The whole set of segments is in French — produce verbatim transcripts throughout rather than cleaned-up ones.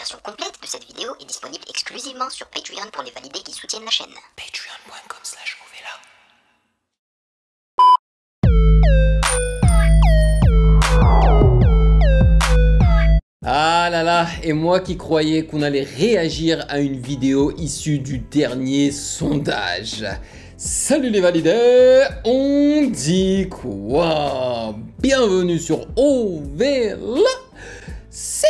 version complète de cette vidéo est disponible exclusivement sur Patreon pour les validés qui soutiennent la chaîne. patreon point com slash ovela. Ah là là, et moi qui croyais qu'on allait réagir à une vidéo issue du dernier sondage. Salut les validés, on dit quoi? Bienvenue sur Ovela. C'est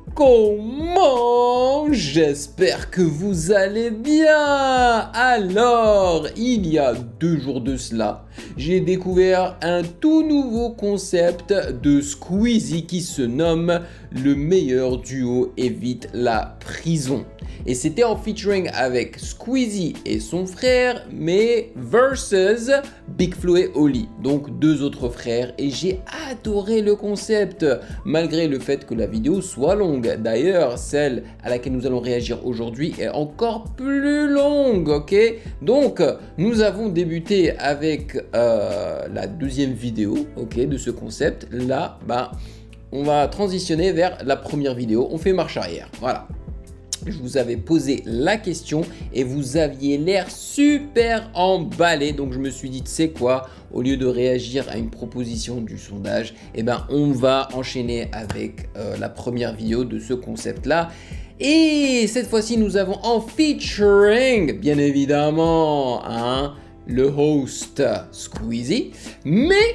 comment? J'espère que vous allez bien. Alors, il y a deux jours de cela, j'ai découvert un tout nouveau concept de Squeezie qui se nomme le meilleur duo évite la prison. Et c'était en featuring avec Squeezie et son frère, mais versus Big Flo et Oli, donc deux autres frères. Et j'ai adoré le concept, malgré le fait que la vidéo soit longue. D'ailleurs, celle à laquelle nous allons réagir aujourd'hui est encore plus longue, ok? Donc, nous avons débuté avec euh, la deuxième vidéo, ok, de ce concept. Là, bah, on va transitionner vers la première vidéo. On fait marche arrière, voilà. Je vous avais posé la question et vous aviez l'air super emballé. Donc je me suis dit, tu sais quoi, au lieu de réagir à une proposition du sondage, eh ben, on va enchaîner avec euh, la première vidéo de ce concept-là. Et cette fois-ci, nous avons en featuring, bien évidemment, hein, le host Squeezie, mais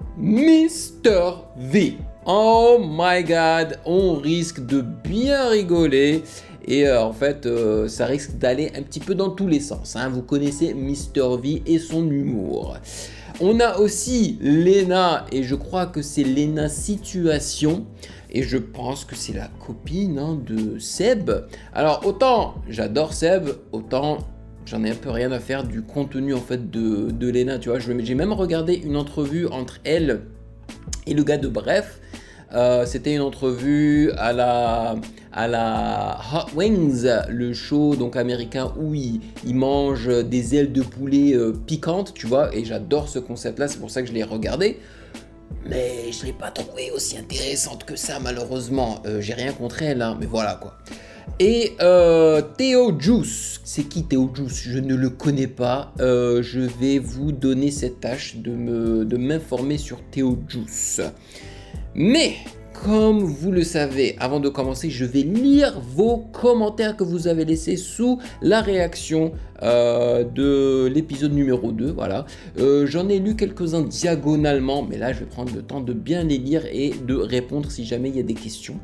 mister V. Oh my god, on risque de bien rigoler. Et euh, en fait, euh, ça risque d'aller un petit peu dans tous les sens. Hein. Vous connaissez mister V et son humour. On a aussi Lena, et je crois que c'est Lena Situation. Et je pense que c'est la copine hein, de Seb. Alors, autant j'adore Seb, autant j'en ai un peu rien à faire du contenu en fait de, de Lena. Tu vois, j'ai même regardé une entrevue entre elle et le gars de Bref. Euh, C'était une entrevue à la, à la Hot Wings, le show donc américain où ils il mangent des ailes de poulet euh, piquantes, tu vois, et j'adore ce concept-là, c'est pour ça que je l'ai regardé. Mais je ne l'ai pas trouvé aussi intéressante que ça, malheureusement. Euh, J'ai rien contre elle, hein, mais voilà quoi. Et euh, Théo Juice, c'est qui Théo Juice? Je ne le connais pas. Euh, je vais vous donner cette tâche de me, de m'informer sur Théo Juice. Mais, comme vous le savez, avant de commencer, je vais lire vos commentaires que vous avez laissés sous la réaction euh, de l'épisode numéro deux. Voilà. Euh, J'en ai lu quelques-uns diagonalement, mais là, je vais prendre le temps de bien les lire et de répondre si jamais il y a des questions.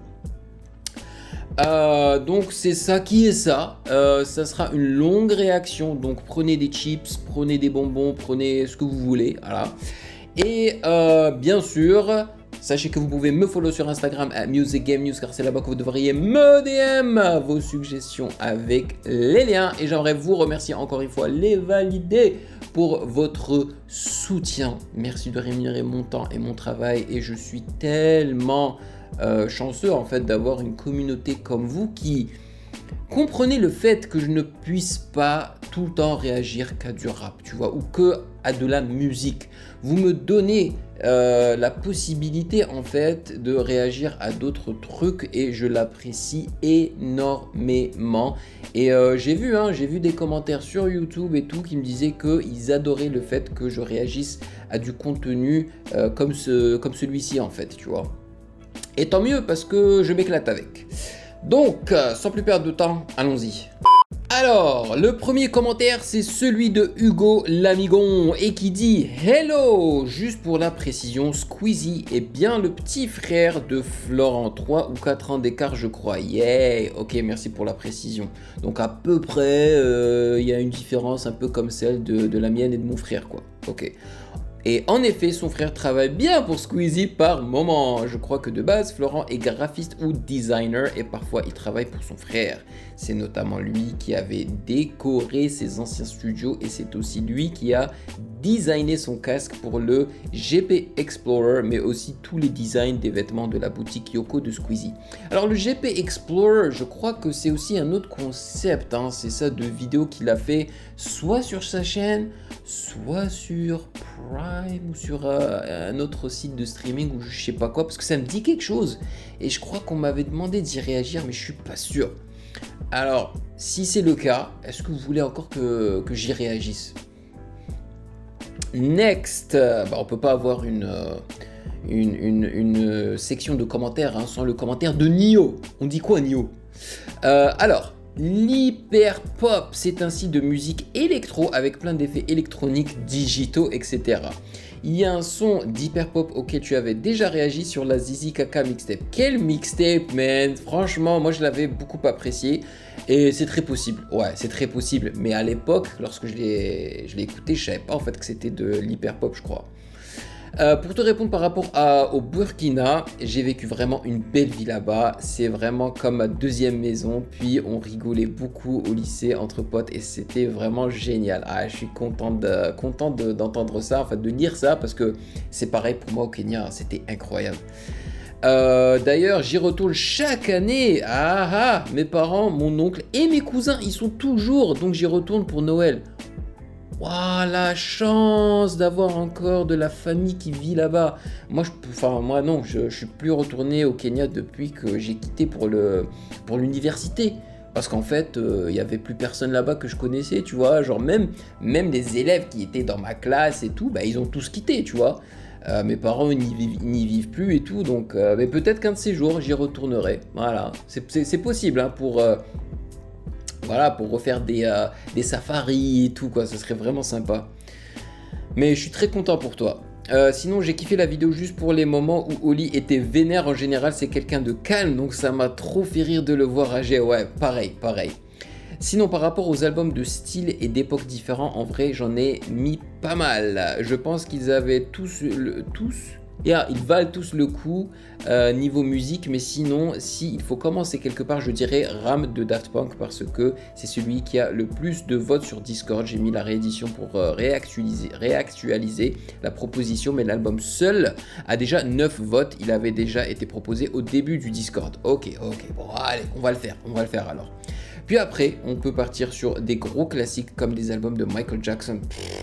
Euh, donc c'est ça qui est ça. Euh, ça sera une longue réaction, donc prenez des chips, prenez des bonbons, prenez ce que vous voulez. Voilà. Et euh, bien sûr... Sachez que vous pouvez me follow sur Instagram à Music Game News car c'est là-bas que vous devriez me D M vos suggestions avec les liens. Et j'aimerais vous remercier encore une fois les validés pour votre soutien. Merci de rémunérer mon temps et mon travail et je suis tellement euh, chanceux en fait d'avoir une communauté comme vous qui comprenez le fait que je ne puisse pas tout le temps réagir qu'à du rap, tu vois, ou que à de la musique. Vous me donnez euh, la possibilité en fait de réagir à d'autres trucs et je l'apprécie énormément. Et euh, j'ai vu, hein, j'ai vu des commentaires sur YouTube et tout qui me disaient qu'ils adoraient le fait que je réagisse à du contenu euh, comme, ce, comme celui-ci en fait, tu vois. Et tant mieux parce que je m'éclate avec. Donc, sans plus perdre de temps, allons-y. Alors, le premier commentaire, c'est celui de Hugo Lamigon et qui dit « Hello !» Juste pour la précision, Squeezie est bien le petit frère de Florent, trois ou quatre ans d'écart, je crois. Yeah! Ok, merci pour la précision. Donc, à peu près, il euh, y a une différence un peu comme celle de, de la mienne et de mon frère, quoi. Ok. Et en effet, son frère travaille bien pour Squeezie par moment. Je crois que de base, Florent est graphiste ou designer et parfois il travaille pour son frère. C'est notamment lui qui avait décoré ses anciens studios et c'est aussi lui qui a designé son casque pour le G P Explorer, mais aussi tous les designs des vêtements de la boutique Yoko de Squeezie. Alors le G P Explorer, je crois que c'est aussi un autre concept, hein. C'est ça de vidéo qu'il a fait soit sur sa chaîne, soit sur Prime ou sur euh, un autre site de streaming ou je sais pas quoi, parce que ça me dit quelque chose. Et je crois qu'on m'avait demandé d'y réagir, mais je suis pas sûr. Alors, si c'est le cas, est-ce que vous voulez encore que, que j'y réagisse? Next, bah, on peut pas avoir une, une, une, une section de commentaires hein, sans le commentaire de Nio. On dit quoi Nio? euh, Alors, l'hyperpop, c'est un site de musique électro avec plein d'effets électroniques, digitaux, et cetera. Il y a un son d'hyperpop auquel tu avais déjà réagi sur la Zizi Kaka mixtape. Quel mixtape, man! Franchement, moi je l'avais beaucoup apprécié et c'est très possible. Ouais, c'est très possible. Mais à l'époque, lorsque je l'ai je l'ai écouté, je savais pas en fait que c'était de l'hyperpop, je crois. Euh, pour te répondre par rapport à, au Burkina, j'ai vécu vraiment une belle vie là-bas. C'est vraiment comme ma deuxième maison. Puis on rigolait beaucoup au lycée entre potes et c'était vraiment génial. Ah, je suis content de, content de, d'entendre ça, en fait, de lire ça parce que c'est pareil pour moi au Kenya. C'était incroyable. Euh, D'ailleurs, j'y retourne chaque année. Ah ah, mes parents, mon oncle et mes cousins, ils sont toujours. Donc j'y retourne pour Noël. Waouh, la chance d'avoir encore de la famille qui vit là-bas. Moi, je, enfin, moi non, je, je suis plus retourné au Kenya depuis que j'ai quitté pour le pour l'université. Parce qu'en fait, il euh, n'y avait plus personne là-bas que je connaissais, tu vois. Genre même, même les élèves qui étaient dans ma classe et tout, bah, ils ont tous quitté, tu vois. Euh, mes parents n'y vivent, n'y vivent plus et tout. Donc, euh, mais peut-être qu'un de ces jours, j'y retournerai. Voilà, c'est possible hein, pour... Euh, Voilà, pour refaire des, euh, des safaris et tout, quoi. Ce serait vraiment sympa. Mais je suis très content pour toi. Euh, sinon, j'ai kiffé la vidéo juste pour les moments où Oli était vénère. En général, c'est quelqu'un de calme, donc ça m'a trop fait rire de le voir agir. Ouais, pareil, pareil. Sinon, par rapport aux albums de style et d'époques différents, en vrai, j'en ai mis pas mal. Je pense qu'ils avaient tous... Le, tous Yeah, ils valent tous le coup euh, niveau musique, mais sinon, si il faut commencer quelque part, je dirais Ram de Daft Punk parce que c'est celui qui a le plus de votes sur Discord. J'ai mis la réédition pour euh, réactualiser, réactualiser la proposition, mais l'album seul a déjà neuf votes. Il avait déjà été proposé au début du Discord. Ok, ok, bon, allez, on va le faire, on va le faire alors. Puis après, on peut partir sur des gros classiques comme des albums de Michael Jackson.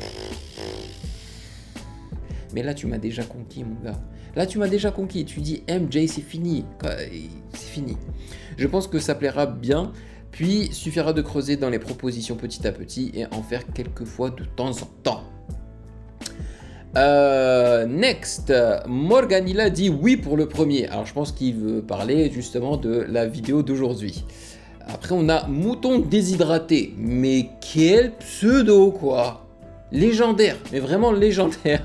Mais là, tu m'as déjà conquis, mon gars. Là, tu m'as déjà conquis. Tu dis M J, c'est fini. C'est fini. Je pense que ça plaira bien. Puis, suffira de creuser dans les propositions petit à petit et en faire quelques fois de temps en temps. Euh, next, Morganilla dit oui pour le premier. Alors, je pense qu'il veut parler justement de la vidéo d'aujourd'hui. Après, on a Mouton déshydraté. Mais quel pseudo, quoi! Légendaire, mais vraiment légendaire.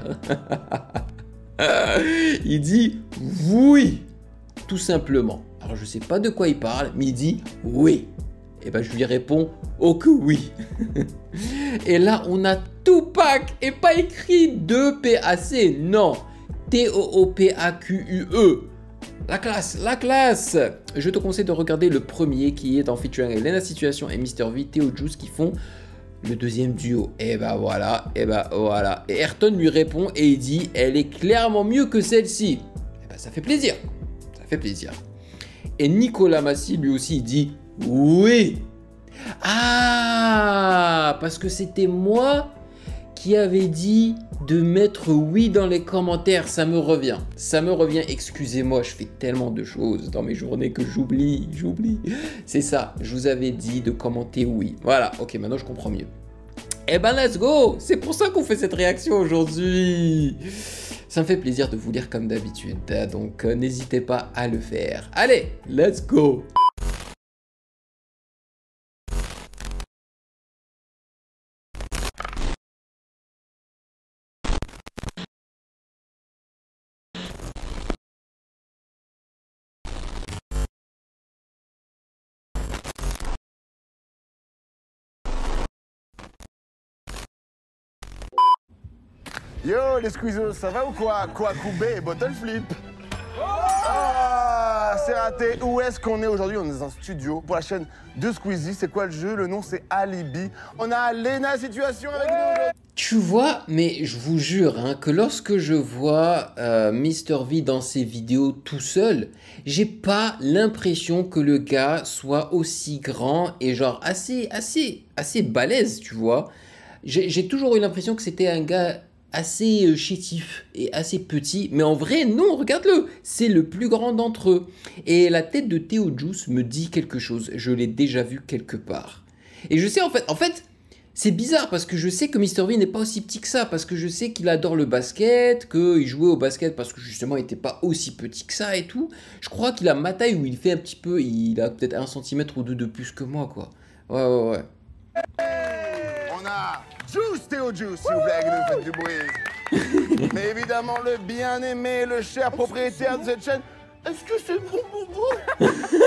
Il dit oui, tout simplement. Alors je sais pas de quoi il parle, mais il dit oui. Et ben je lui réponds oh que oui. Et là on a Tupac et pas écrit deux P A C, non, T O O P A Q U E. La classe, la classe. Je te conseille de regarder le premier qui est en featuring avec Lena Situation et Mister V, Théo Juice qui font le deuxième duo. Et bah voilà, et bah voilà. Et Ayrton lui répond et il dit elle est clairement mieux que celle-ci. Et bah ça fait plaisir, ça fait plaisir. Et Nicolas Massy lui aussi il dit oui. Ah, parce que c'était moi qui avait dit de mettre oui dans les commentaires, ça me revient, ça me revient, excusez-moi, je fais tellement de choses dans mes journées que j'oublie, j'oublie, c'est ça, je vous avais dit de commenter oui, voilà, ok, maintenant je comprends mieux. Eh ben let's go, c'est pour ça qu'on fait cette réaction aujourd'hui. Ça me fait plaisir de vous lire comme d'habitude, donc euh, n'hésitez pas à le faire. Allez, let's go. Yo les squeezos, ça va ou quoi? Quoi Koubé et bottle flip. Ah, c'est raté. Où est-ce qu'on est aujourd'hui? On est dans un studio pour la chaîne de Squeezie. C'est quoi le jeu? Le nom c'est Alibi. On a Lena Situation avec nous aujourd'hui. Tu vois, mais je vous jure hein, que lorsque je vois euh, Mister V dans ses vidéos tout seul, j'ai pas l'impression que le gars soit aussi grand et genre assez, assez, assez balèze, tu vois. j'ai toujours eu l'impression que c'était un gars assez euh, chétif et assez petit, mais en vrai, non, regarde-le, c'est le plus grand d'entre eux. Et la tête de Théo Juice me dit quelque chose, je l'ai déjà vu quelque part. Et je sais, en fait, en fait, c'est bizarre parce que je sais que mister V n'est pas aussi petit que ça, parce que je sais qu'il adore le basket, qu'il jouait au basket parce que justement il n'était pas aussi petit que ça et tout. Je crois qu'il a ma taille où il fait un petit peu, il a peut-être un centimètre ou deux de plus que moi, quoi. Ouais, ouais, ouais. On a Juice, Théo Juice, s'il vous plaît, que nous faites du bruit. Mais évidemment, le bien-aimé, le cher propriétaire de cette chaîne. Est-ce que c'est bon, bon, bon?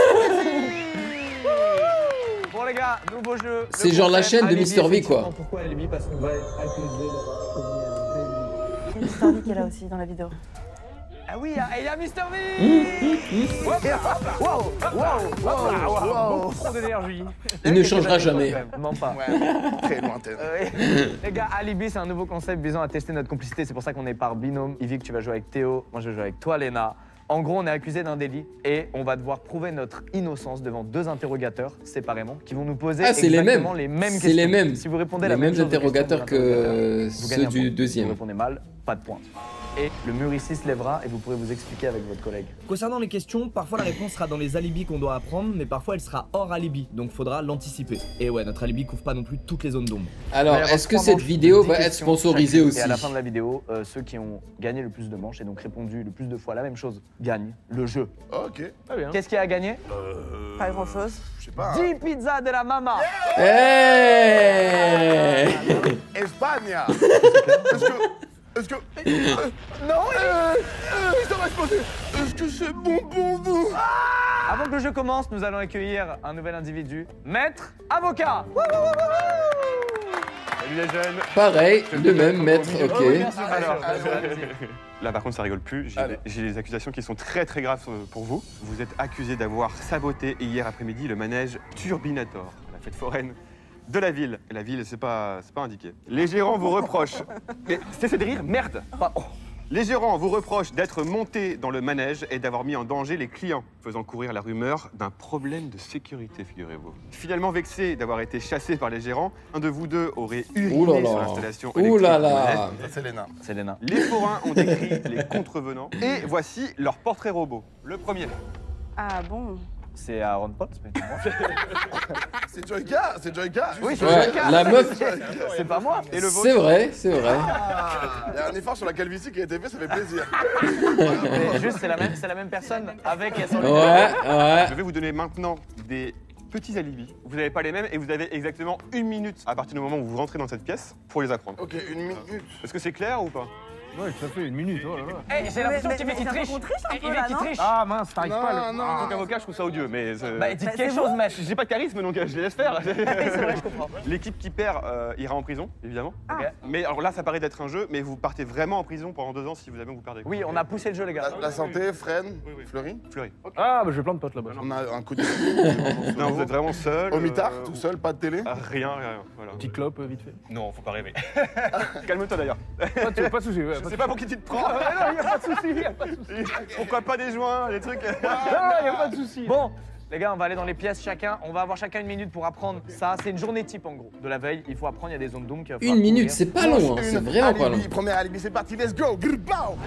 Bon les gars, nouveau jeu. C'est genre la chaîne de mister V, quoi. Pourquoi Alibi? Parce qu'on va être accusé d'avoir commis un délit. Il y a mister V qui est là aussi dans la vidéo. Ah oui, il y a mister V. Waouh, waouh, waouh, beaucoup trop d'énergie. Il ne changera jamais. Non pas. Ouais, très lointaine. Euh, les gars, Alibi, c'est un nouveau concept visant à tester notre complicité. C'est pour ça qu'on est par binôme. Yvick, tu vas jouer avec Théo. Moi, je vais jouer avec toi, Léna. En gros, on est accusé d'un délit et on va devoir prouver notre innocence devant deux interrogateurs séparément qui vont nous poser ah, exactement les mêmes, les mêmes questions. C'est les mêmes. Si vous répondez les la même mêmes chose interrogateurs que ceux du deuxième. Si vous répondez mal, pas de points. Et le mur ici se lèvera et vous pourrez vous expliquer avec votre collègue. Concernant les questions, parfois la réponse sera dans les alibis qu'on doit apprendre, mais parfois elle sera hors alibi, donc faudra l'anticiper. Et ouais, notre alibi couvre pas non plus toutes les zones d'ombre. Alors, est-ce que cette vidéo va être sponsorisée aussi? Et à la fin de la vidéo, euh, ceux qui ont gagné le plus de manches et donc répondu le plus de fois la même chose gagnent le jeu. Ok. Qu'est-ce qu'il y a à gagner? Euh... Pas grand chose. Je sais pas. dix pizzas de la mama. Hey Espagne. Est-ce que... Est-ce que... Euh, non, euh, euh, ça va exploser. Est-ce que c'est bon pour vous? Avant que le jeu commence, nous allons accueillir un nouvel individu. Maître Avocat. Salut les jeunes. Pareil, le même maître, ok. Alors, là par contre ça rigole plus, j'ai des accusations qui sont très très graves pour vous. Vous êtes accusé d'avoir saboté hier après-midi le manège Turbinator, la fête foraine de la ville. La ville, c'est pas, c'est pas indiqué. Les gérants vous reprochent... Mais cessez de rire, merde. Oh. Les gérants vous reprochent d'être montés dans le manège et d'avoir mis en danger les clients, faisant courir la rumeur d'un problème de sécurité, figurez-vous. Finalement vexé d'avoir été chassé par les gérants, un de vous deux aurait uriné sur l'installation électrique. Ouh là là. C'est Léna. c'est Léna. Les forains ont décrit les contrevenants et voici leur portrait robot. Le premier. Ah bon? C'est Aaron Potts, mais C'est Joyka, c'est Joyka. oui, c'est Ouais, la meuf, c'est pas moi. Et le vôtre. c'est vrai, c'est vrai. Ah, il y a un effort sur la calvitie qui a été fait, ça fait plaisir. Mais juste, c'est la même, c'est la même personne avec et sans Ouais, lunettes. ouais. Je vais vous donner maintenant des petits alibis. Vous n'avez pas les mêmes et vous avez exactement une minute à partir du moment où vous rentrez dans cette pièce pour les apprendre. Ok, une minute. Est-ce que c'est clair ou pas? Ouais, ça fait une minute, oh là là. Hey, j'ai l'impression Mais- qu'il mais fait qu'il c'est un peu triche. qu'on triche un Il peu, fait là, qu'il non triche. Ah mince, t'arrives Non, pas le... non. En tant qu'avocat, je trouve ça odieux, mais... euh, Bah, dites Bah, quelque c'est chose, bon. mec. j'ai pas de charisme, donc euh, je les laisse faire. C'est vrai, je comprends. L'équipe qui perd euh, ira en prison, évidemment. Ah. Ok. Mais alors là, ça paraît d'être un jeu, mais vous partez vraiment en prison pendant deux ans si vous avez vous perdez. Oui, on a poussé le jeu, les gars. La, la santé, Fred, Oui, oui. Fleury. Fleury. Ah, bah j'ai plein de potes là-bas. On a un coup de... Non, vous êtes vraiment seul. Au mitard, euh, tout seul, pas de télé. ah, Rien, rien. Voilà. Petit clope, euh, vite fait. Non, faut pas rêver. Calme-toi d'ailleurs. Pas de, pas de soucis, ouais. Je Pas sais de... pas pour qui tu te prends. Ah, non, y a pas de soucis, y a pas de soucis. Pourquoi pas des joints, des trucs. Ah, y a pas de soucis. Bon, les gars, on va aller dans les pièces chacun. On va avoir chacun une minute pour apprendre ça. C'est une journée type en gros de la veille. Il faut apprendre, il y a des zones d'ombre. qu'il va falloir Une minute, couvrir. c'est pas long, hein. C'est Une vraiment pas long. alibi, premier alibi, c'est parti, let's go. Grrr, pow.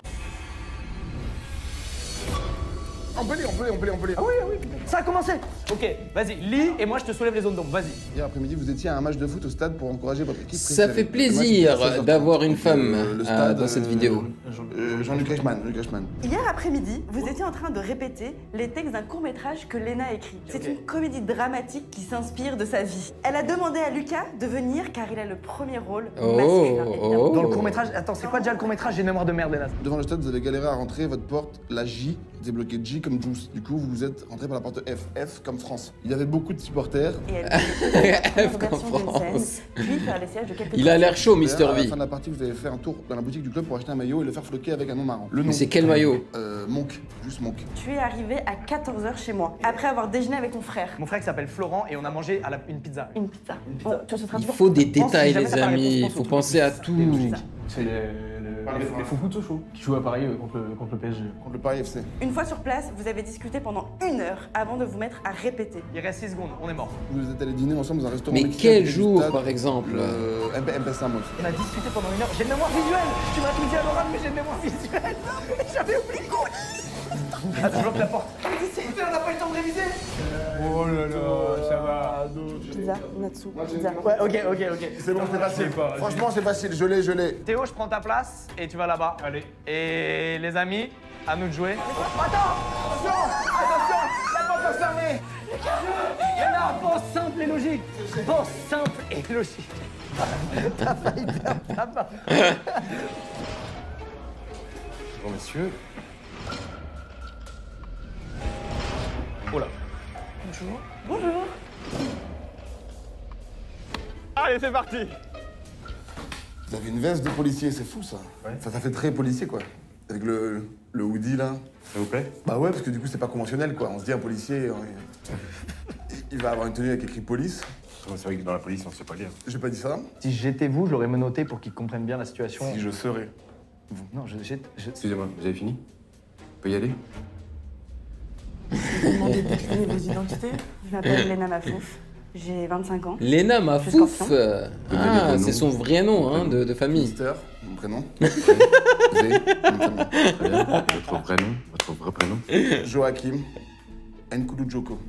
On peut lire, on peut lire, on peut lire, on peut lire. Ah oui, ah oui. Ça a commencé. Ok, vas-y, lis et moi je te soulève les zones d'ombre. Vas-y. Hier après-midi, vous étiez à un match de foot au stade pour encourager votre équipe. Ça préférée. fait Le match plaisir était à seize heures trente. d'avoir une Donc, femme euh, le euh, stade, dans cette euh, vidéo. euh, Jean-Luc Reichmann, Luc Reichmann. Hier après-midi, vous étiez en train de répéter les textes d'un court-métrage que Léna a écrit. C'est une comédie dramatique qui s'inspire de sa vie. Elle a demandé à Lucas de venir car il a le premier rôle Oh, masculin, évidemment. oh. Dans le court-métrage, attends, c'est quoi déjà le court-métrage? J'ai une mémoire de merde, Léna. Devant le stade, vous avez galéré à rentrer, votre porte, la J, était bloquée J comme Juice. Du coup, vous vous êtes rentré par la porte F, F comme France. Il y avait beaucoup de supporters. Et elle F voulait comme faire une France. scène, puis faire les sièges de quelques Il a l'air chaud, mister À la V. fin de la partie, vous avez fait un tour dans la boutique du club pour acheter un maillot et le faire floquer avec un nom marrant. Le nom. Mais c'est quel maillot? Euh, Monk, juste Monk. Tu es arrivé à quatorze heures chez moi, après avoir déjeuné avec ton frère. Mon frère qui s'appelle Florent et on a mangé à la... une pizza. Une pizza. Bon, tu vois, ce sera Il toujours- faut des Pense, si détails, jamais les t'as pas la réponse, amis. Il pense au faut truc penser à plus- tout. plus- C'est le... le... Les, les Foufous de Sochaux, qui jouent à Paris euh, contre, le, contre le P S G. Contre le Paris F C. Une fois sur place, vous avez discuté pendant une heure avant de vous mettre à répéter. Il reste six secondes, on est mort. Vous êtes allés dîner ensemble dans un restaurant Mais mexicain quel du jour, stade, par exemple? Le M P S A Mos. On a discuté pendant une heure. J'ai le mémoire visuelle. Tu m'as tout dit à l'oral, mais j'ai le mémoire visuelle. J'avais oublié quoi. Ah, tu bloques la porte. Putain, on n'a pas eu le temps de réviser. Oh là là, ça va. Pizza, Natsu, pizza. Ouais, ok, ok, ok. C'est bon, c'est facile. Franchement, c'est facile, je l'ai, je l'ai. Théo, je prends ta place et tu vas là-bas. Allez. Et les amis, à nous de jouer. Attends. Attention. Attention. La porte est fermée. Léna, pense simple et logique. Pense simple et logique. T'as failli perdre ta main. Bon, messieurs. Oh là. Bonjour. Bonjour. Allez, c'est parti. Vous avez une veste de policier, c'est fou ça. Ouais. Enfin, ça fait très policier quoi. Avec le, le hoodie là. Ça vous plaît? Bah ouais, parce que du coup, c'est pas conventionnel quoi. On se dit un policier, euh, il va avoir une tenue avec écrit police. C'est vrai que dans la police, on sait pas lire. J'ai pas dit ça. Si j'étais vous, je l'aurais menotté pour qu'ils comprennent bien la situation. Si je serais. Non, je, j'ai- je- Excusez-moi, vous avez fini? On peut y aller? Vous demandez de décliner vos identités. Je m'appelle Léna Mafouf. J'ai vingt-cinq ans. Léna Mafouf. Scorpion. Ah, c'est son vrai nom hein, de, de famille. Mister, mon prénom. Zé, mon prénom. Très bien. Votre prénom? Votre vrai prénom? Joachim Nkoudou Djoko.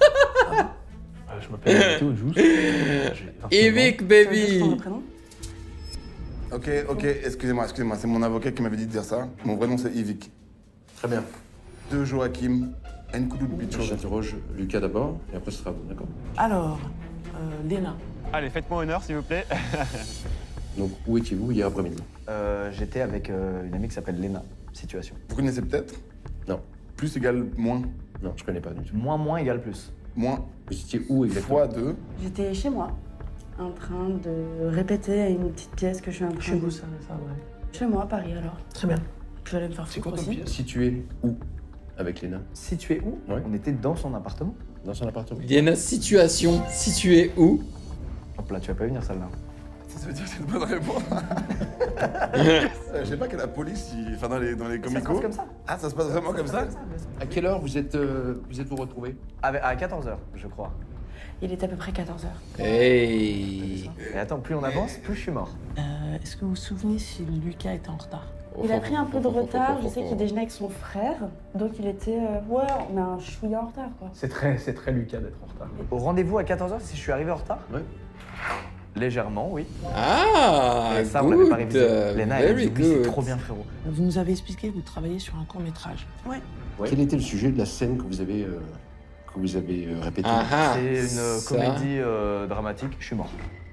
je m'appelle Théo Juice. Evic, Tu veux baby. ton prénom? Ok, ok, excusez-moi, excusez-moi, c'est mon avocat qui m'avait dit de dire ça. Mon vrai nom c'est Yvick. Très bien. De Joachim Nkoudou Djoko. J'interroge Lucas d'abord, et après ce sera vous, d'accord? Alors, euh, Léna, Allez, faites-moi honneur, s'il vous plaît. Donc, où étiez-vous hier après-midi? Euh, J'étais avec euh, une amie qui s'appelle Léna. Situation. Vous connaissez peut-être? Non. Plus égale moins. Non, je connais pas du tout. Moins moins égale plus. Moins Vous étiez où exactement? fois deux. J'étais chez moi, en train de répéter à une petite pièce que je suis en train chez de... vous, ça, ça, ouais. Chez moi, à Paris alors. Très bien. Je vais aller me faire foutre aussi. Situé où avec Léna? Situé où? Ouais. On était dans son appartement. Dans son appartement? Léna, situation située où? Hop là, tu vas pas venir celle-là. Ça veut dire que c'est une bonne réponse. Euh, Je sais pas qu'à la police, il- enfin dans les, dans les Ça se comicos. passe comme ça. Ah, ça se passe vraiment comme ça? À quelle heure vous êtes euh, vous êtes vous retrouvés? Avec- À quatorze heures, je crois. Il est à peu près quatorze heures. Hey. Et attends, plus on avance, plus je suis mort. Euh, Est-ce que vous vous souvenez si Lucas était en retard? Il a pris un peu de retard, je sais qu'il déjeunait avec son frère, donc il était... euh, ouais, on a un chouïa en retard quoi. C'est très, c'est très Lucas d'être en retard. Au rendez-vous à quatorze heures, si je suis arrivé en retard? Ouais. Légèrement, oui. Ah, Et ça, on l'avait pas good. révisé. Léna, elle a dit, Very oui, c'est good. trop bien, frérot. Vous nous avez expliqué que vous travaillez sur un court-métrage. Ouais. Ouais. Quel était le sujet de la scène que vous avez euh, que vous avez euh, répétée? Ah ah, C'est une euh, ça. comédie euh, dramatique, je suis mort.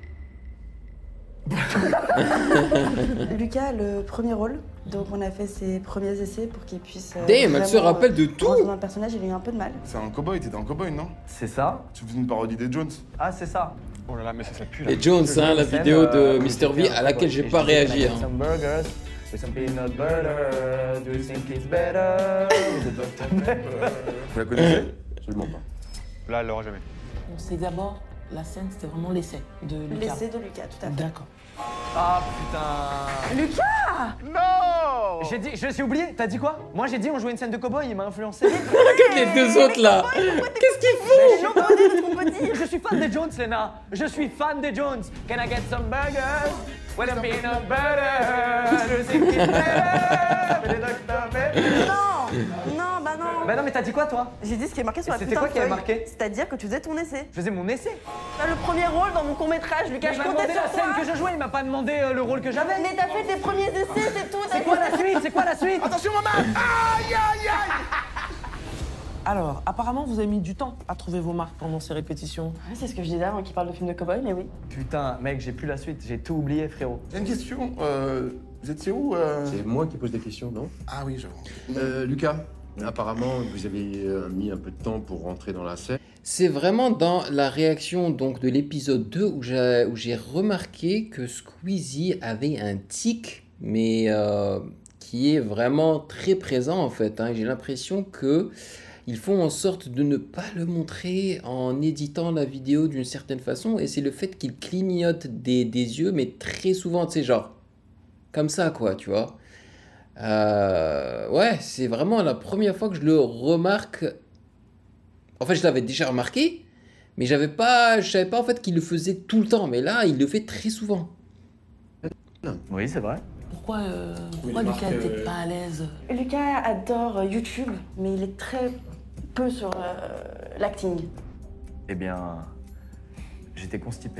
Lucas a le premier rôle, donc on a fait ses premiers essais pour qu'il puisse... euh, Damn, elle se vraiment, rappelle euh, de tout. rentrer dans le personnage, il a eu un peu de mal. C'est un cowboy, t'étais un cowboy, non? C'est ça? Tu faisais une parodie des Jones. Ah, c'est ça. Oh là là, mais ça, ça pue là. Et Jones, Je hein, jouais la une scène, vidéo de euh, où Mister j'étais V un à laquelle j'ai cowboy. pas Et je disais, réagi. "Can I get Hein. some burgers with some peanut butter? Do you think it's better with the doctor Pepper?" Vous la connaissez? Absolument pas. Là, elle l'aura jamais. On sait d'abord, la scène, c'était vraiment l'essai de Lucas. L'essai de Lucas, tout à fait. D'accord. Ah putain. Lucas! Non! J'ai dit, je suis oublié, t'as dit quoi? Moi j'ai dit on jouait une scène de cowboy, il m'a influencé. Regarde les deux autres là. Qu'est-ce qu'ils font? J'ai entendu de ce qu'on peut dire. Je suis fan des Jones, Léna. Je suis fan des Jones. Can I get some burgers? With a peanut butter. Do you think it's better with the doctor Pepper? Non! Non, bah non! Bah non mais t'as dit quoi toi? J'ai dit ce qui est marqué sur Et la c'était putain quoi de qui avait feuille. marqué? C'est-à-dire que tu faisais ton essai. Je faisais mon essai. T'as le premier rôle dans mon court-métrage, Lucas, Il je m'a comptais demandé sur la toi. scène que je jouais, il m'a pas demandé euh, le rôle que j'avais. Mais t'as fait tes premiers essais, c'est tout. C'est quoi la suite? C'est quoi la suite? Attention, maman! Aïe, aïe, aïe! Alors, apparemment, vous avez mis du temps à trouver vos marques pendant ces répétitions. Ouais, c'est ce que je disais avant qu'il parle de film de cowboy, mais oui. Putain, mec, j'ai plus la suite, j'ai tout oublié, frérot. J'ai une question. Euh, vous étiez où euh... C'est moi qui pose des questions, non? Ah oui, j'avoue. Euh, Lucas, apparemment, vous avez euh, mis un peu de temps pour rentrer dans la scène. C'est vraiment dans la réaction donc de l'épisode deux où j'ai où j'ai remarqué que Squeezie avait un tic, mais euh, qui est vraiment très présent en fait. Hein. J'ai l'impression que ils font en sorte de ne pas le montrer en éditant la vidéo d'une certaine façon, et c'est le fait qu'il clignote des, des yeux, mais très souvent, tu sais, genre comme ça, quoi, tu vois. Euh, ouais, c'est vraiment la première fois que je le remarque. En fait, je l'avais déjà remarqué, mais j'avais pas, je savais pas en fait qu'il le faisait tout le temps. Mais là, il le fait très souvent. Oui, c'est vrai. Pourquoi, euh, pourquoi Lucas n'était euh... pas à l'aise? Lucas adore YouTube, mais il est très peu sur euh, l'acting. Eh bien, j'étais constipé.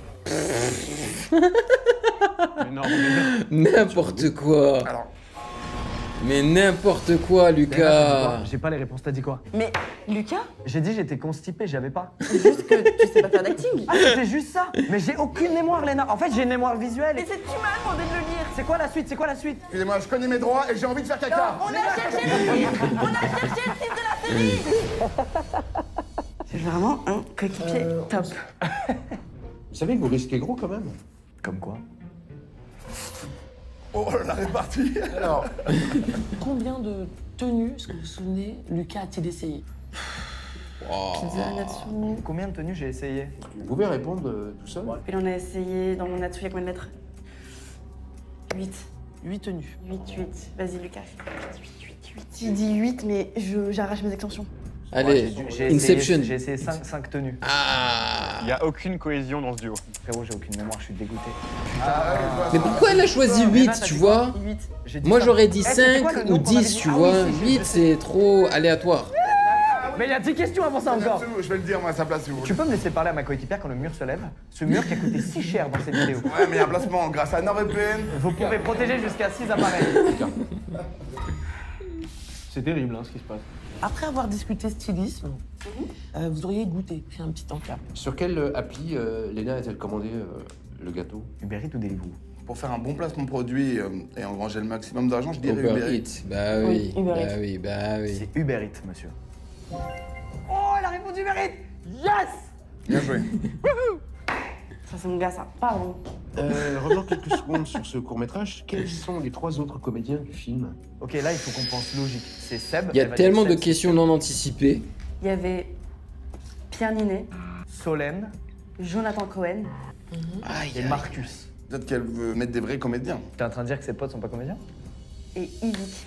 Mais non, mais n'importe quoi. Alors, Mais n'importe quoi, Lucas. J'ai pas les réponses, t'as dit quoi? Mais Lucas, J'ai dit j'étais constipé, j'avais pas. c'est juste que tu sais pas faire d'acting. Ah, c'était juste ça. Mais j'ai aucune mémoire, Léna. En fait, j'ai une mémoire visuelle. Mais c'est tu m'as demandé de le lire. C'est quoi la suite? C'est quoi la suite? excusez-moi, je connais mes droits et j'ai envie de faire caca. On a cherché le titre. On a cherché le titre de la série. C'est vraiment un coéquipier Euh, top. Vous savez que vous risquez gros quand même. Comme quoi? Oh, la répartie. Alors, Combien de tenues, est-ce que vous vous souvenez, Lucas a-t-il essayé? Pizza, Natsu. Combien de tenues j'ai essayé? vous pouvez répondre euh, tout seul. Puis on a essayé dans mon Natsu, il y a combien de lettres? huit. Huit tenues. huit, huit. Vas-y, Lucas. huit, huit, huit. Tu dis huit, mais je- j'arrache mes extensions. Allez, Ouais, j'ai- j'ai Inception. essayé- J'ai essayé cinq tenues. Ah. il n'y a aucune cohésion dans ce duo. Frérot, j'ai aucune mémoire, je suis dégoûté. Mais pourquoi elle a choisi Léna, huit, t'as tu dit vois? quoi? huit. J'ai dit Moi ça. j'aurais dit Eh, c'était quoi cinq le nom ou qu'on avait dix, dit? tu Ah vois. oui, si, je- huit, c'est trop aléatoire. Mais il y a dix questions avant ça encore. Je vais le dire, moi, à sa place, si vous voulez. Tu peux me laisser parler à ma coéquipière quand le mur se lève? Ce mur qui a coûté si cher dans cette vidéo. Ouais, mais il y a un placement grâce à NordVPN. Vous pouvez protéger jusqu'à six appareils. C'est terrible hein, ce qui se passe. Après avoir discuté stylisme, euh, vous auriez goûté, fait un petit encart. Sur quelle euh, appli euh, Léna a-t-elle commandé euh, le gâteau? Uber Eats ou Deliveroo? Pour faire un bon placement produit euh, et engranger le maximum d'argent, je dirais Uber Uber Eats. Eats. Bah oui, Oui, Uber bah Eats. oui, bah oui. C'est Uber Eats, monsieur. Oh, elle a répondu Uber Eats! Yes! Bien joué. Ça, c'est mon gars, ça. Pardon. Euh, revenons quelques secondes sur ce court-métrage. Quels sont les trois autres comédiens du film? Ok, là, il faut qu'on pense logique. C'est Seb. Il y a elle va tellement dire de Seb. questions non anticipées. Il y avait Pierre Ninet, Solène Jonathan Cohen. Aïe, et aïe. Marcus. Peut-être qu'elle veut mettre des vrais comédiens. T'es en train de dire que ses potes sont pas comédiens? Et Ivy.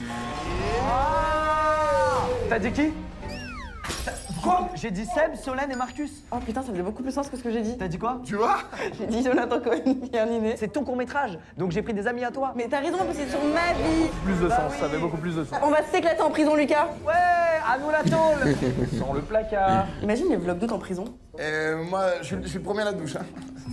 T'as dit qui? Quoi? J'ai dit Seb, Solène et Marcus. Oh putain, ça faisait beaucoup plus sens que ce que j'ai dit. T'as dit quoi? Tu vois? J'ai dit Jonathan Cohen, Pierre Ninet. C'est ton court-métrage, donc j'ai pris des amis à toi. Mais t'as raison, parce que c'est sur ma vie. Plus de Bah sens, oui. ça avait beaucoup plus de sens. On va s'éclater en prison, Lucas. Ouais, à nous la tôle. Sans le placard. Imagine les vlogs d'août en prison. Euh, moi, je suis, je suis le premier à la douche. Hein.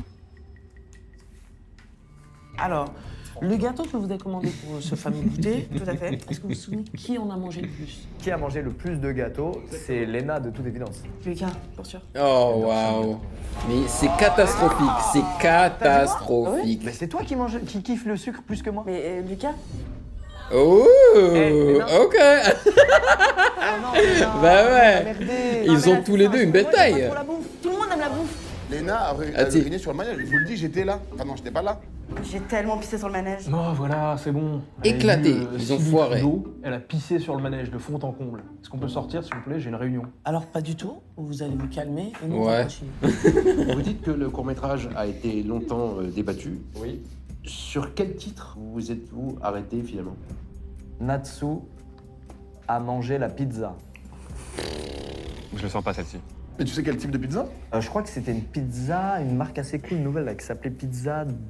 Alors, le gâteau que vous avez commandé pour ce fameux goûter, Tout à fait. est-ce que vous vous souvenez qui en a mangé le plus? Qui a mangé le plus de gâteaux? C'est Léna de toute évidence. Lucas, pour sûr. Oh waouh. Mais c'est catastrophique, c'est catastrophique. Mais c'est toi qui, mange, qui kiffe le sucre plus que moi. Mais euh, Lucas, Oh, mais non. ok. Ah non, Léna, Bah ouais. merdez. Ils mais ont là, tous c'est les ça, deux une moi, belle j'aime pas taille. trop la bouffe. Tout le monde aime la bouffe. Léna a, ré- Ah, a t'es- uriné sur le manège. Je vous le dis, j'étais là. Enfin non, j'étais pas là. J'ai tellement pissé sur le manège. Non, voilà, c'est bon. Elle a Éclaté, eu, euh, ils ont six foiré. litres d'eau, Elle a pissé sur le manège de fond en comble. Est-ce qu'on peut sortir, s'il vous plaît? J'ai une réunion. Alors, pas du tout. Vous allez vous calmer et nous, on va Ouais. continuer. Vous dites que le court-métrage a été longtemps euh, débattu. Oui. Sur quel titre vous êtes-vous arrêté finalement? Natsu a mangé la pizza. Je le sens pas celle-ci. Mais tu sais quel type de pizza? Euh, je crois que c'était une pizza, une marque assez cool, nouvelle, là, qui s'appelait Pizza de,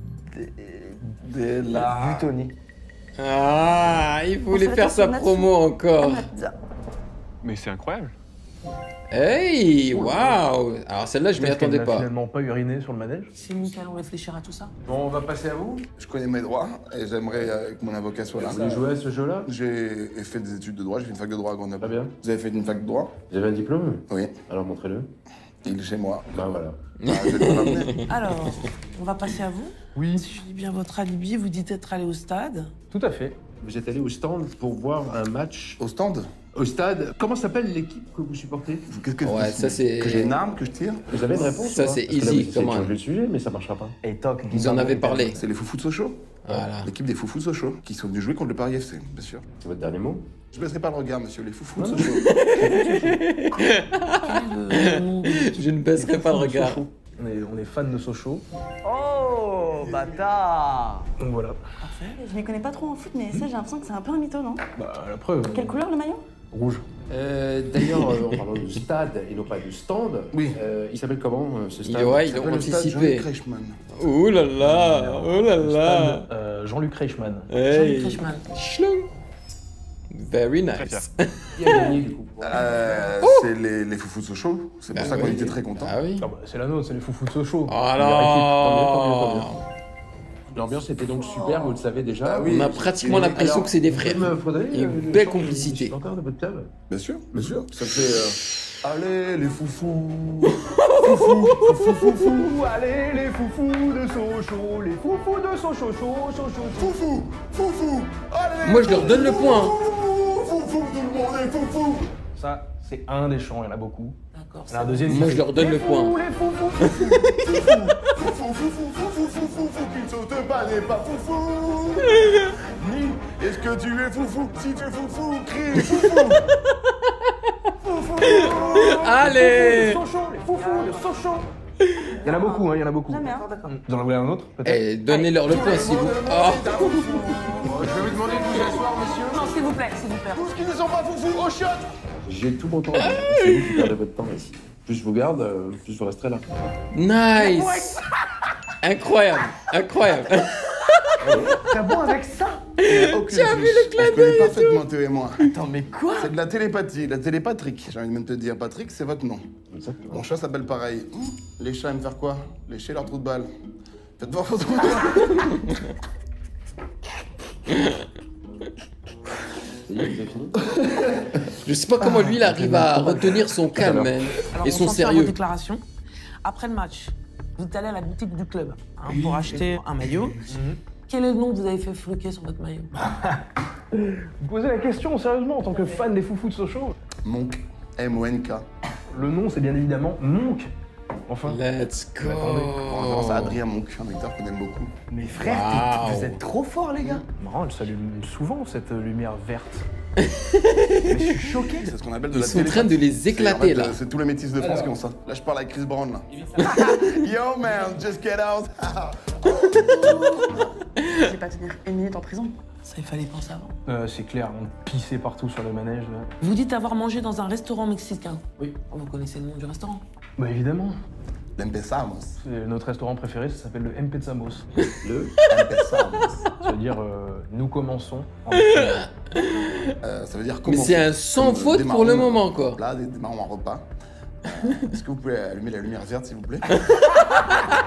de la Butoni. Ah, il voulait On se faire retourne sa là-dessus. promo encore. La pizza. Mais c'est incroyable. Hey, waouh. Alors celle-là, je m'y Est-ce qu'elle attendais n'a pas. finalement pas uriné sur le manège? C'est nous qui allons réfléchir à tout ça. Bon, on va passer à vous. Je connais mes droits et j'aimerais euh, que mon avocat soit là. Vous voulez jouer à ce jeu-là? J'ai fait des études de droit, j'ai fait une fac de droit à Grenoble. Très bien. Vous avez fait une fac de droit? Vous avez un diplôme? Oui. Alors montrez-le. Il est chez moi. Ben voilà. Ah, je vais le ramener. Alors, on va passer à vous. Oui. Si je lis bien votre alibi, vous dites être allé au stade. Tout à fait. Vous êtes allé au stand pour voir un match Au stand? au stade. Comment s'appelle l'équipe que vous supportez? Qu'est-ce que Ouais, ça, c'est- Que j'ai une arme, que je tire? Vous avez une réponse? Ça, ou pas? c'est Parce que là, easy, vous essayez de comment? changer le sujet, mais ça marchera pas. Et toc, Vous en avez parlé. C'est les Foufous de Sochaux. Voilà. L'équipe des Foufous de Sochaux, qui sont venus jouer contre le Paris F C, bien sûr. C'est votre dernier mot? Je ne baisserai pas le regard, monsieur, les Foufous de Sochaux. Quel est le nom de l'équipe? Je ne baisserai pas le regard. On est, on est fan de Sochaux. Oh Oh, bâtard. Donc voilà. Parfait. Je m'y connais pas trop en foot, mais ça, j'ai l'impression que c'est un peu un mytho, non? Bah, la preuve. Quelle couleur le maillot? Rouge. Euh, D'ailleurs, euh, en parlant de stade et non pas de stand, Oui. euh, il s'appelle comment euh, ce stade? Il- ouais, Il ils ont s'appelle le stade anticipé. Jean-Luc Reichmann. Oh là là, oh là là. Stade, euh, Jean-Luc Reichmann. Hey. Jean-Luc Reichmann. Schlong. Very Très fier. nice. Qui a gagné du coup? Euh, c'est les, les foufous de Sochaux. C'est pour Bah ça qu'on oui. était très contents. Ah oui. Ah bah, c'est la nôtre, c'est les foufous de Sochaux. Oh Meilleure équipe. Tant mieux, tant mieux, tant mieux. là. L'ambiance était donc super, vous le savez déjà. Ah oui. On a pratiquement l'impression Alors, que c'est des frères. Vous me faudrait, Il y a euh, une le belle chant complicité. du chanteur de votre club? Bien sûr, bien sûr. Ça fait. euh, Allez, les foufous. Foufous, foufous, foufous. Allez, les foufous de Sochaux, les foufous de Sochaux, Sochaux, Sochaux. Foufou, foufou. Allez, Moi, je leur donne le point. Foufou, foufou, tout le monde est foufou. Ça, c'est un des chants, il y en a beaucoup. D'accord. Il y en a un deuxième. Moi, qui je fait leur donne le point. Les foufous. Foufou, foufou, foufou, foufou, foufou, qui ne saute pas n'est pas foufou. Ni est-ce que tu es foufou? Si tu es foufou, crie foufou. Allez. Les Sochaux, les foufous de Sochaux. Il y en a beaucoup, hein, il y en a beaucoup. Jamais, hein. Vous en voulez un autre, peut-être? Eh, donnez-leur le point si vous. Oh. Je vais vous demander de vous asseoir, monsieur. Non, s'il vous plaît, s'il vous plaît. Tous qui ne sont pas foufous, au chiottes. J'ai tout mon temps. C'est vous qui perdez votre temps ici. Plus je vous garde, euh, plus vous resterez là. Nice. Incroyable, incroyable. T'as bon avec ça? Tu as vu le clin d'œil? Je connais parfaitement Théo et moi. Attends, mais quoi? C'est de la télépathie, de la télépatrique. J'ai envie de même te dire, Patrick, c'est votre nom. Exactement. Mon chat s'appelle pareil. Hum, Les chats aiment faire quoi? Lécher leur trou de balle. Faites voir votre trou de balle. Ça y est, vous avez fini? Je sais pas comment lui il arrive à retenir son calme hein, Alors, et on son s'en fait à vos sérieux. déclarations. Après le match, vous êtes allé à la boutique du club hein, pour acheter un maillot. Quel est le nom que vous avez fait floquer sur votre maillot? Vous posez la question sérieusement en tant que fan des foufous de Sochaux? Monk. M O N K. Le nom, c'est bien évidemment Monk. Enfin. Let's go. En référence à Adrien Monk, un acteur qu'on aime beaucoup. Mais frère, Wow. t'es- vous êtes trop forts, les gars. Marrant, elle s'allume souvent cette lumière verte. Mais je suis choqué. C'est ce qu'on appelle de Ils la sont en train de télépathie. les C'est- en éclater fait, là. euh, C'est tous les métis de France qui ont ça. Là, je parle avec Chris Brown, là. Yo, man, just get out. Je vais pas tenir une minute en prison. Ça, il fallait penser avant. Euh, c'est clair, on pissait partout sur le manège là. Vous dites avoir mangé dans un restaurant mexicain. Oui. Vous connaissez le nom du restaurant? Bah évidemment. L'Empezamos. C'est notre restaurant préféré, ça s'appelle le Empezamos. Le Empezamos. Ça veut dire euh, nous commençons. En Euh, ça veut dire Mais comment c'est un sans faute pour le moment quoi. Là, démarrons un repas. Euh, Est-ce que vous pouvez allumer la lumière verte, s'il vous plaît?